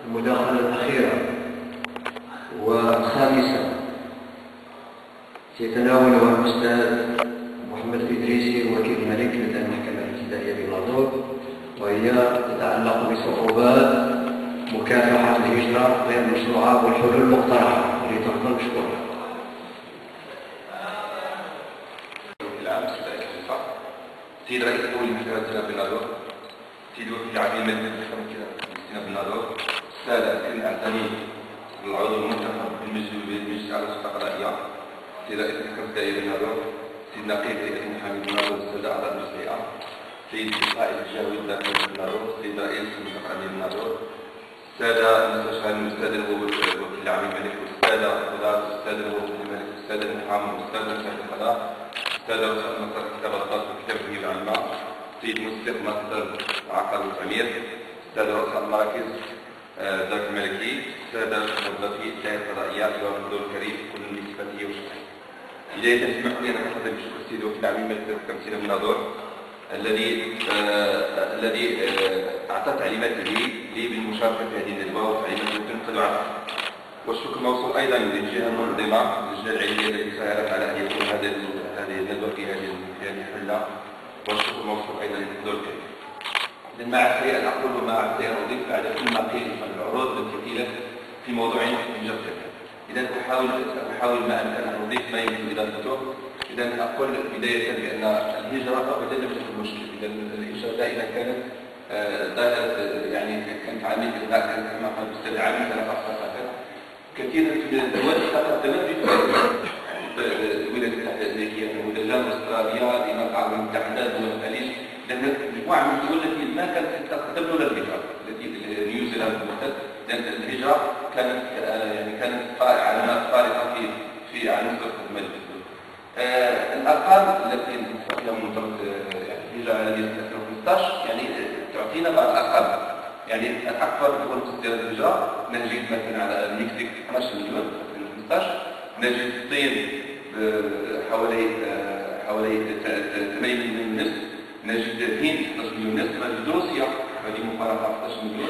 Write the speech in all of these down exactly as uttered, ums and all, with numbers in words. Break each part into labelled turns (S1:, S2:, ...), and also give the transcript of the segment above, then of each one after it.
S1: المداخلة الأخيرة والخامسة يتناولها الأستاذ محمد الإدريسي وكيل الملك لدى المحكمة الابتدائية بناظور، وهي تتعلق بصعوبات مكافحة الهجرة غير المشروعة والحلول المقترحة. ولتفضل مشكورا.
S2: سيد رئيس دولة المحكمة جناب بناظور، سيد وكيل العديد من المحكمة بناظور، السادة الكريم الأعزائي العضو المنتخب بالمجلس الأعلى للسلطة القضائية، سيد رئيس المحكمة الابتدائية بناظور، سيد نقيب هيئة المحامي بناظور، السادة أعضاء المجلس الهيئة، سيد قائد الجهوي الداخلي بناظور، سيد رئيس المنطقة الأمنية بناظور، السادة المستشارين، السادة وكيل العام الملك، والسادة القضاة، والسادة وكيل الملك، والسادة المحامون، والسادة مساعد القضاء، السادة رؤساء مصادر كتاب الضبط وكتاب التنمية العامة، سيد مصدق مصدر العقار والتعمير، السادة رؤساء المراكز الدرك الملكي، السادة موظفي الجهة القضائية، أيها الحضور الكريم كل بصفته وشرحه. بداية اسمحوا لي أن أتقدم بشكر السيد وكيل العام الملك تمثيل بناظور الذي آه الذي آه أعطى تعليمات لي لي بالمشاركة في هذه الندوة وتعليمات تنقل عنها. والشكر موصول أيضا للجهة المنظمة اللجنة العلمية التي ساهمت على أن يكون هذه هذه الندوة في هذه في هذه الحلة، والشكر موصول أيضا للحضور الكريم. إذن ما عسى أن أقول وما عسى أن أضيف بعد كل ما قيل من العروض التي قيلت في موضوع إنجاز كثير. إذا أحاول أحاول ما أمكن أن أضيف ما يمكن إضافته. إذا أقول بداية بأن الهجرة أبدا لم تكن مشكلة. إذا الهجرة دائما كانت يعني كانت عامل كما قال الأستاذ عامل ثلاث أساسات. كثير من الدول تقدمت الولايات المتحدة الأمريكية، النموذجان، أستراليا، الإمارات العربية المتحدة، دول الخليج، لأن مجموعة من الدول التي ما كانت تقدم لولا الهجرة، التي نيوزيلندا بالذات، لأن الهجرة كانت يعني كانت علامات فارقة في في على مستوى الخدمات. آه الارقام التي نستطيع منظمه الهجره الذي ألفين وخمسة عشر يعني تعطينا بعض الارقام. يعني الاكبر دول تصدير الهجره نجد مثلا على المكسيك اثني عشر مليون في ألفين وخمسة عشر، نجد الصين حوالي حوالي ثمانية مليون ونصف، نجد الهند اثني عشر مليون ونصف، نجد روسيا هذه مفارقه احد عشر مليون،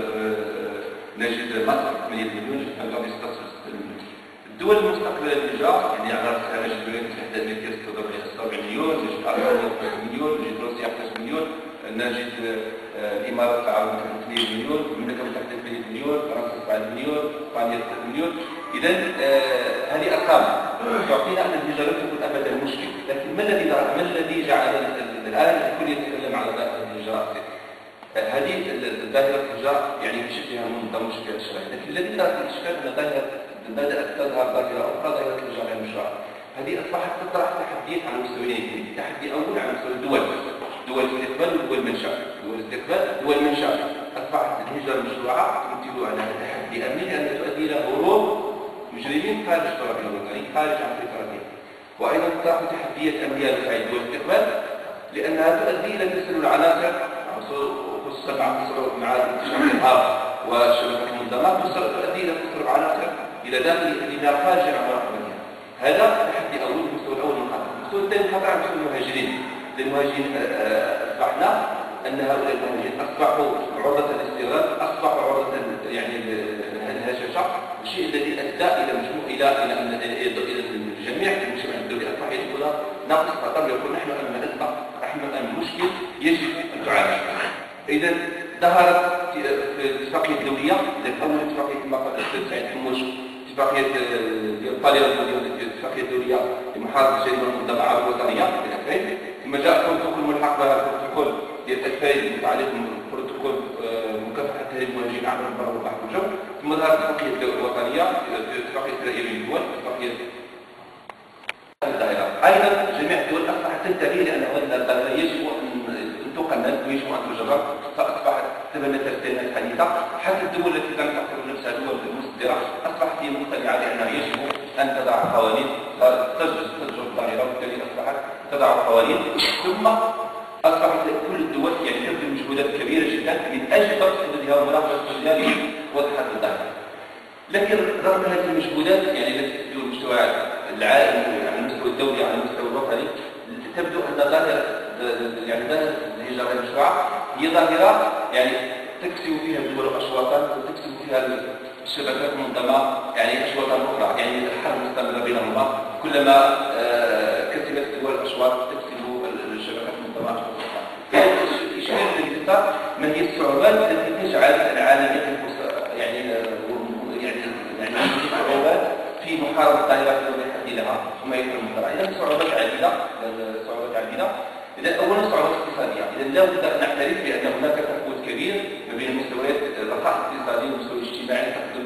S2: نجد مصر ثمانية مليون، نجد بنغلاديش ستة عشر مليون. الدول المستقبله للهجره يعني على راس هامش الولايات المتحده الامريكيه ستة وسبعين مليون، نجد المانيا ثلاثة مليون، نجد روسيا أحد عشر مليون، نجد الامارات العربيه اثنين مليون، المملكه المتحده ثمانية مليون، فرنسا سبعة مليون، اسبانيا ثلاثة مليون. اذا آه هذه ارقام تعطينا ان الهجره لم تكن ابدا مشكل، لكن ما الذي ما الذي جعل الان الكل يتكلم على الهجره؟ هذه ظاهره الهجره يعني بشكلها منظم مشكله الشرعيه، لكن الذي ترك الاشكال ان ظاهره بدأت تظهر ظاهرة أخرى، ظاهرة الهجرة غير المشروعة. هذه أصبحت تطرح تحديات على مستويين اثنين، تحدي أول على مستوى الدول، دول الاستقبال ودول المنشأ، دول الاستقبال ودول المنشأ. أصبحت الهجرة المشروعة تمثل على تحدي أمني لأن تؤدي إلى هروب مجرمين خارج الترابية الوطنية، خارج عن الترابية. وأيضا تطرح تحديات أمنية لدول الاستقبال لأنها تؤدي إلى تسلل العناصر خصوصا مع انتشار الإرهاب وشبكة المنظمات، تؤدي إلى تسلل العناصر إلى داخل إلى خارج عن مراقبتها. هذا تحدي أول، المستوى الأول من الخطر. المستوى الثاني خطر على مستوى المهاجرين. المهاجرين أصبحنا أن هؤلاء المهاجرين أصبحوا عرضة للاستغلال، أصبحوا عرضة يعني الهشاشة، الشيء الذي أدى إلى مجموع إلى إلى إلى الجميع في المجتمع الدولي أصبح يقول ناقص خطر، يقول نحن أمام أزمة، نحن أمام مشكل يجب أن تعالج. إذا ظهرت في الاتفاقية الدولية، أول اتفاقية كما قال الأستاذ سعيد حموش، اتفاقية طاليان الاتفاقية الدولية لمحاربة الجريمة المنظمة العربية الوطنية في ألفين، ثم جاء البروتوكول الملحق بها البروتوكول ديال ألفين المتعلق ببروتوكول مكافحة تهريب المهاجرين عبر البر والبحر والجو، ثم ظهرت الاتفاقية الوطنية، اتفاقية إسرائيل للدول، اتفاقية الظاهرة. أيضا جميع الدول أصبحت تنتبه لأن هذه الظاهرة يجب أن تقنن ويجب أن تجرب، فأصبحت تبنت السنة الحديثة حتى الدول التي لم تعتبر نفسها دول مصدرة أصبحت هي مقتنعة بأنها يجب أن تضع قوانين تجرب تجرب الظاهرة، وبالتالي أصبحت تضع قوانين. ثم أصبحت كل الدول يعني تبذل مجهودات كبيرة جدا من أجل ضبط حدودها ومراقبة حدودها لوضع هذه الظاهرة. لكن رغم هذه المجهودات يعني التي تبدو المستوى العالمي على المستوى الدولي على المستوى الوطني، تبدو أن ظاهرة يعني ظاهرة الهجرة المشروعة هي ظاهرة يعني تكسب فيها الدول اشواطا وتكسب فيها الشبكات المنظمه يعني اشواطا اخرى، يعني الحرب مستمره بينهما، كلما كسبت الدول الاشواط تكسب الشبكات المنظمه اشواطا اخرى. يعني الاشكال الذي صار ما هي الصعوبات التي تجعل العالم يعني يعني يعني صعوبات في محاربه الظاهره التي لها ثم يكون المزرعه. اذا صعوبات عديده صعوبات عديده إذا أولا صعوبات اقتصادية، إذا لا بد أن نعترف بأن هناك تفاوت كبير ما بين مستويات الرخاء الاقتصادي والمستوى الاجتماعي، تقدم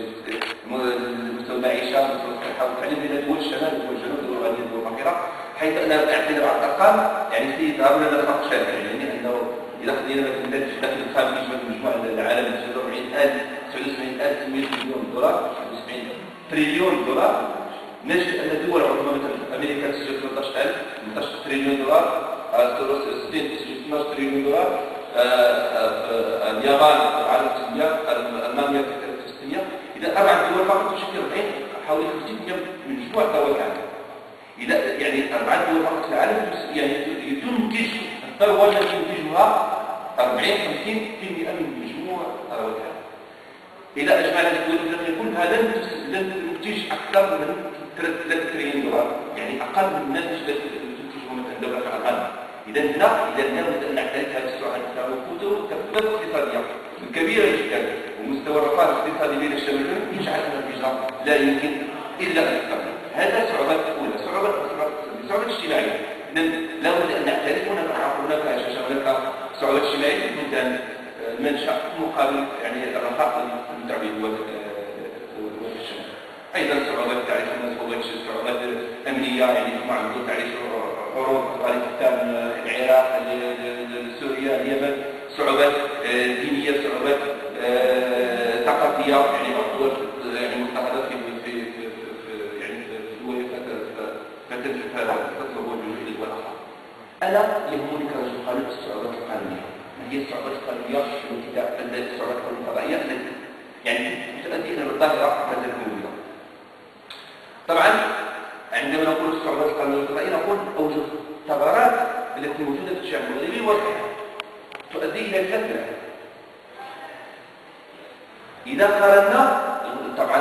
S2: مستوى المعيشة ومستوى الصحة والتعليم بين دول الشمال ودول الجنوب ودول الغنية ودول الفقيرة، حيث أنا أعتبر على الأرقام يعني سيظهر لنا فرق شاسع، يعني أنه إذا خدينا مثلا الدخل الخام يجمع مجموع العالم تسعة وأربعين ألف تسعة وسبعين ألف ثمانمائة مليون دولار تسعة وسبعين تريليون دولار، نجد أن دول عظمى مثل أمريكا تسجل ثلاثة عشر ألف ثمانية عشر تريليون دولار، ستين اثنا عشر تريليون دولار، اليابان على ستمائة، ألمانيا ستمائة، إذا أربع دول فقط تشكل أربعين حوالي خمسين بالمئة من مجموع ثروة العالم. إذا يعني أربع دول فقط في العالم يعني تنتج الثروة التي ينتجها أربعين خمسين بالمئة من مجموع ثروة العالم. إذا أجمعنا الدول كل هذا لن تنتج أكثر من ثلاثة تريليون دولار، يعني أقل من الناتج التي تنتجه مثلا دولة كألمانيا. إذا هنا إذا نريد أن نعترف هذه السرعة وجوده تفاوت اقتصادية كبيرة جدا ومستوى الرفاه الاقتصادي بين الشمال والجنوب يجعل أن الهجرة لا يمكن إلا أن تستمر. هذا صعوبات أولى، صعوبات صعوبات اجتماعية. إذا لا بد أن نعترف هناك هناك هناك صعوبات اجتماعية في بلدان المنشأ مقابل يعني الرخاء المتبع بالدول الشمال. أيضا صعوبات تعريف الناس صعوبات أمنية، يعني معروض تعريف حروب أفغانستان العراق سوريا اليمن، صعوبات دينية، صعوبات ثقافية، يعني الدول يعني مضطهدة في في يعني دول فتطلب وجود دول أخرى. أنا يهمني كرجل قانون الصعوبات القانونية. ما هي الصعوبات القانونية التي الصعوبات القضائية التي يعني تؤدي إلى الظاهرة مثل الموجودة. طبعا عندما نقول الصعوبات القانونية القضائية نقول أوجه الثغرات التي موجودة في الشعب المغربي واضحة تؤدي إلى ثلاث مراحل. إذا قارنا طبعا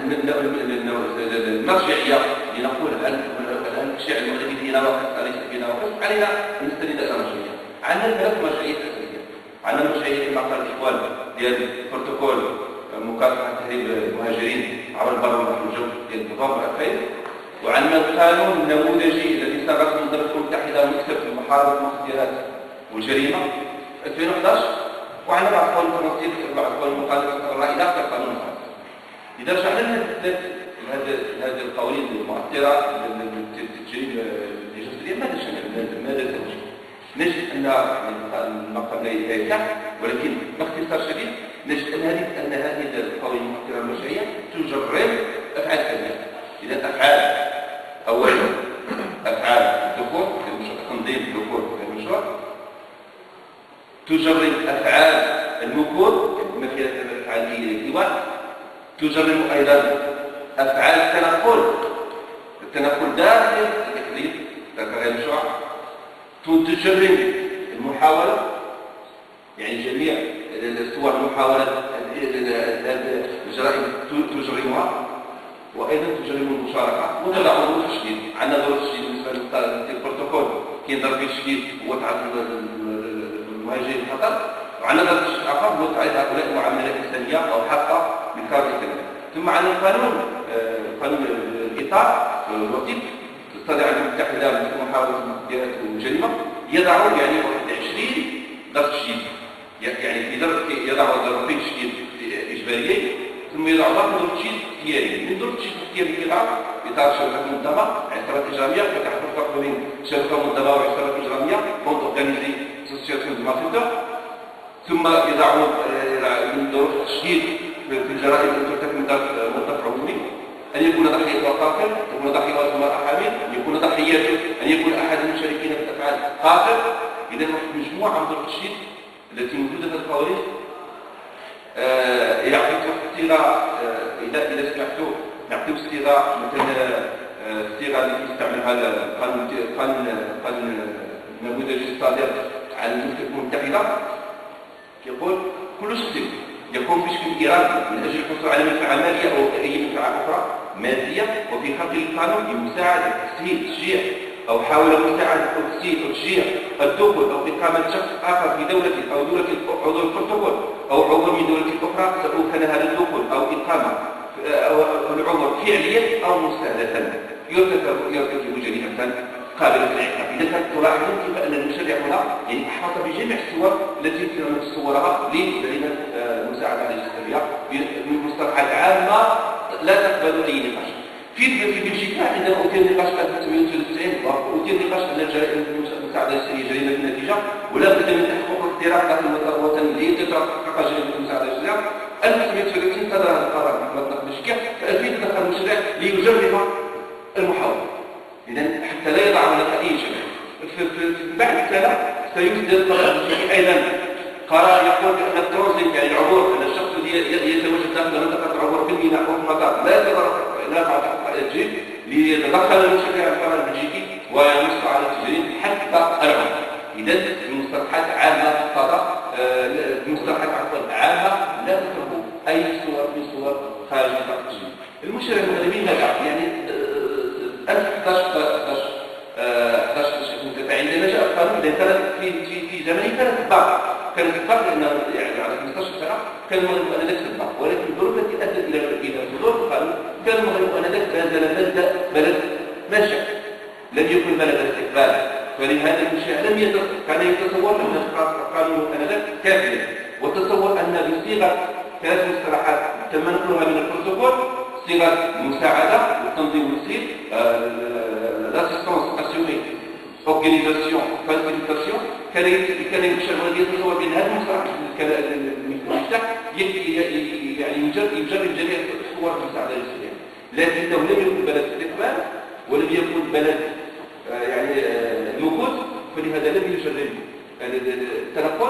S2: المرجعية لنقول هل الشعب المغربي فينا وقت أليس فينا وقت، علينا أن نستند إلى مرجعية. عندنا ثلاث مرجعيات أساسية. عندنا المرجعية كما قال الإخوان ديال بروتوكول مكافحة تهريب المهاجرين عبر البر والبحر والجو ديال نوفمبر ألفين، وعندنا القانون النموذجي الذي صاغته المنظمة المتحدة المكتب في محاربة المخدرات والجريمة في ألفين وأحد عشر، وعندنا بعض القوانين التنصيب بعض القوانين المقالة القضائية إلى آخر قانون الخاص. إذا رجعنا لهذه هذه القوانين المؤثرة للتجريب الجسدية ماذا شمل؟ ماذا توجد؟ نجد أن المقام لا يتسع، ولكن باختصار شديد نجد أن هذه أن هذه القوانين المؤثرة المرجعية تجرب أفعال ثانية. إذا أفعال أولا أفعال الدخول في المشروع، تنظيم الدخول في المشروع، تجرب أفعال المكور كما في أفعال الإيواء، تجرب أيضا أفعال التنقل التنقل داخل الإقليم داخل المشروع، تجرب المحاولة يعني جميع صور المحاولة الجرائم تجرمها، وايضا تجرم المشاركه وتضع ضروب التشديد. عندنا ضروب التشديد بالنسبه للبروتوكول كينضرب فيه التشديد هو تعرف المهاجرين الخطر، وعندنا ضروب التشديد اخر هو تعرف هؤلاء المعاملات الانسانيه او حتى بالكارثه الانسانيه. ثم عندنا القانون قانون الاطار الوثيق تصدر الامم المتحده لمحاربه المخدرات والجريمه، يضع يعني واحد عشرين ضرب تشديد، يعني يضع ضربتين تشديد اجباريين ثم يضع ضرب تشديد اختياري. من ضرب التشديد الاختياري في اطار اطار شبكات منظمه عصابات اجراميه، فتحت الفرق بين شبكه منظمه وعصابات اجراميه كونت اورغانيزي سوسياسيون دو مافيوتا. ثم يضع من ضروب التشديد في الجرائم التي ترتكب من موظف عمومي ان يكون ضحيته قاتل، ان يكون ضحيته المراه حامل، ان يكون ضحيته ان يكون احد المشاركين في الافعال قاتل. اذا مجموعه من ضروب التشديد التي موجوده في القوانين يعطيك صيغه. اذا اذا سمحتوا نعطيو صيغه مثلا الصيغه اللي يستعملها القانون القانون النموذجي الصادر عن المملكه المتحده، كيقول كل شخص يقوم بشكل إرادي من أجل الحصول على منفعة مالية أو أي منفعة أخرى مادية، وفي خلق القانون لمساعدة تسهيل تشجيع أو حاول مساعدة أو تسهيل أو تشجيع الدخول أو إقامة شخص آخر في دولة أو دولة عضو البروتوكول أو عضو من دولة أخرى، سواء كان هذا الدخول أو إقامة أو العضو فعليا أو مستهدفا يرتكب جريمة قابلة للعقاب. إذا تلاحظون كيف أن المشرع هنا يعني أحاط بجميع الصور التي يمكن أن تصورها لجريمة المساعدة على الجسدية بمصطلحات عامة لا تقبل أي نقاش. في في بلجيكا عندما أثير نقاش في ألف وتسعمائة وثلاثة وتسعين وأثير نقاش أن المساعدة الجسدية جريمة بالنتيجة ولا بد من تحقق الاختراق داخل الوطن لتحقق جريمة المساعدة الجسدية. ألف وتسعمائة وثلاثة وثلاثين صدر هذا القرار في محكمة بلجيكا، في ألفين دخل المشرع ليجرم المحاولة. إذا حتى لا يضع هناك أي شيء. في بعد سنة سيصدر قرار بلجيكي أيضا قرار يقول بأن الترانزيت يعني العبور، أن الشخص الذي يتواجد داخل منطقة العبور في الميناء أو في المطار لا لا يقع تحت التجريم، ليتدخل المشرع القرار البلجيكي وينص على التجريم حتى العمر. إذا المصطلحات عامة فقط، المصطلحات عفوا عامة لا تترك أي صور من صور خارج نطاق التجريم. المشرع المغربي نجح يعني ألف وأحد عشر عندما جاء القانون كانت في في في زمنه كانت الضغط كانت الضغط لأن يعني على خمسطاش سنة كان المغرب آنذاك في الضغط، ولكن الظروف التي أدت إلى إلى صدور القانون كان المغرب آنذاك ما زال بلد بلد ناشئ لم يكن بلد استقبال، فلهذا المشرع لم يتصور كان يتصور أن القانون آنذاك كافيا، وتصور أن بصيغة ثلاث مصطلحات تم نقلها من البروتوكول، صيغة المساعدة والتنظيم والتسهيل، l'assistance assurée organisation facilitation، كان كان المشرع يتصور بأن هذا المصطلح المفتاح يعني يجرب جميع صور المساعدة الجسدية، لكنه لم يكن بلد استقبال ولم يكن بلد يعني نفوذ، فلهذا لم يجرب التنقل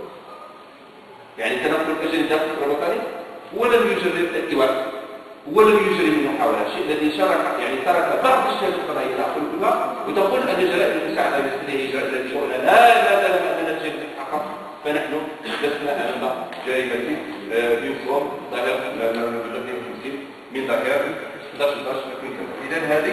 S2: يعني تنقل الأجل داخل الوطني، ولم يجرب الإيواء ولم يجري من محاولة، الشيء الذي شرك يعني ترك بعض الشهادات القضائية داخل كلها وتقول أن جرائم المساعدة الجسدية جرائم التي شغلنا لا لا لا أننا تجري تتحقق، فنحن لسنا أمام جريمة بيوصوم ظاهرة اثنين وخمسين من ظاهرة أحد عشر أحد عشر. إذا هذه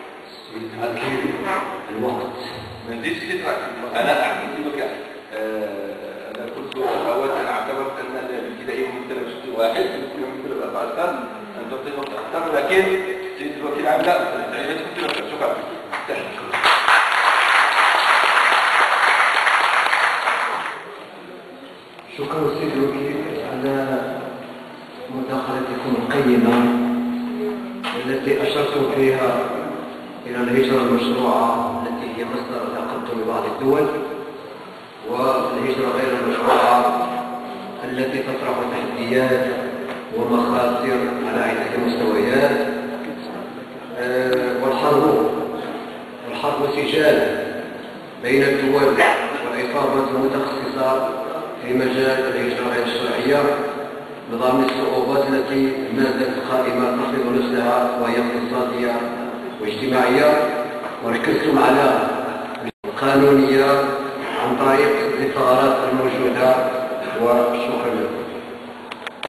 S1: الوقت
S2: ما نزيدش تترك. أنا أعتقد أنا قلت أول أنا اعتبرت أن الابتدائي مثل شخص واحد مثل أربعة أن تعطي وقت أكثر، لكن سيد الوكيل العام لا يعني لا تكون شكرا.
S1: شكرا سيد الوكيل على مداخلتكم القيمة التي أشرتم فيها إلى الهجرة المشروعة التي هي مصدر تقدم بعض الدول، والهجرة غير المشروعة التي تطرح تحديات ومخاطر على عدة مستويات. والحرب والحرب سجال بين الدول والعصابات المتخصصة في مجال الهجرة غير الشرعية، نظام الصعوبات التي ما زالت قائمة تفرض نفسها وهي اقتصادية واجتماعية، وركزتم على القانونية عن طريق الثغرات الموجودة، وشكرا لكم.